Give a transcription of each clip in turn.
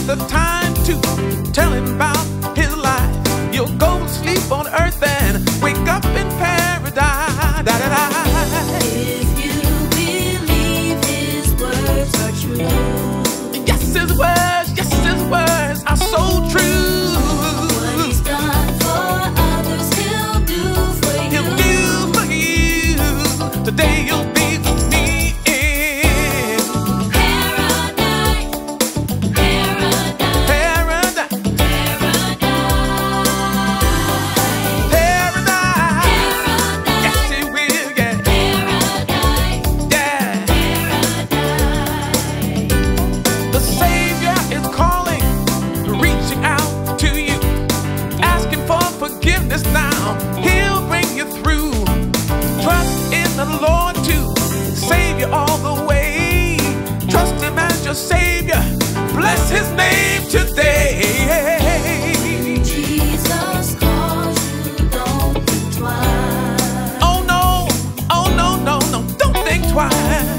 the time to tell him about his life. You'll go to sleep on earth and wake up in paradise. If you believe his words are true. Yes, his words are so true. What he's done for others, he'll do for you. He'll do for you. Today you'll be with me in Paradise, paradise, paradise. paradise, Paradise. Yes, it will, yeah. paradise, Yeah. paradise. The Savior is calling, reaching out to you, asking for forgiveness now. He'll bring you through. Trust in the Lord to save you all the way. Trust him as your Savior. Bless his name today. Jesus calls you, don't think twice. Oh no, oh no, no, no, don't think twice.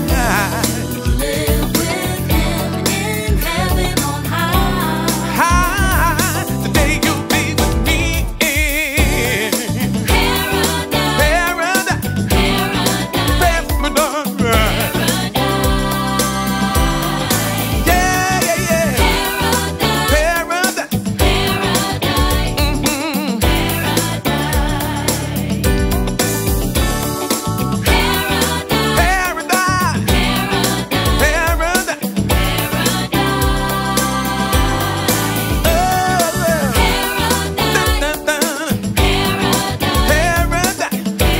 Live with him in heaven on high. Today you'll be with me in Paradise, paradise. paradise, Paradise. paradise. Yeah, yeah, yeah. Paradise, Paradise. paradise, Mhm. paradise. Paradise. Paradise, paradise, Paradise. paradise. Dun, dun, dun. Paradise.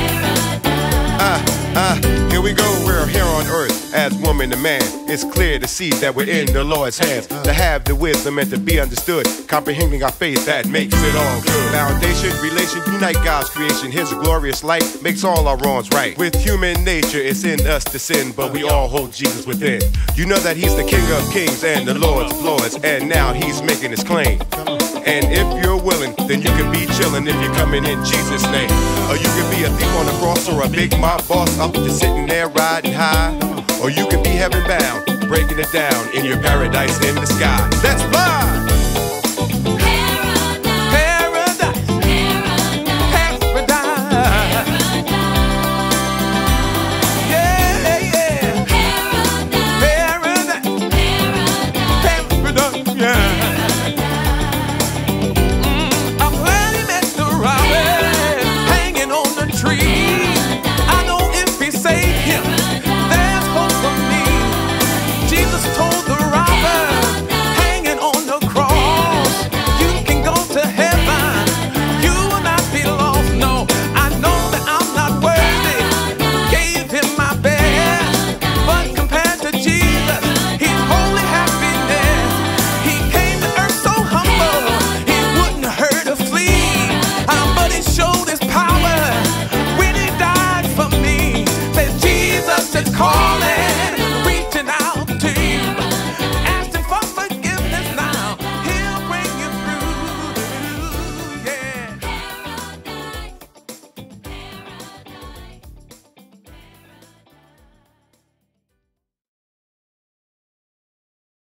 Here we go, we're here on earth as woman and man. It's clear to see that we're in the Lord's hands. To have the wisdom and to be understood, comprehending our faith, that makes it all good. Foundation, relation, unite God's creation. His glorious light makes all our wrongs right. With human nature, it's in us to sin, but we all hold Jesus within. You know that he's the King of kings and the Lord of lords, and now he's making his claim. And if you're willing, then you can be chillin' if you're coming in Jesus' name. Or you can be a thief on the cross or a big mob boss up just sitting there riding high. Or you can be heaven bound, breaking it down in your paradise in the sky. Let's fly!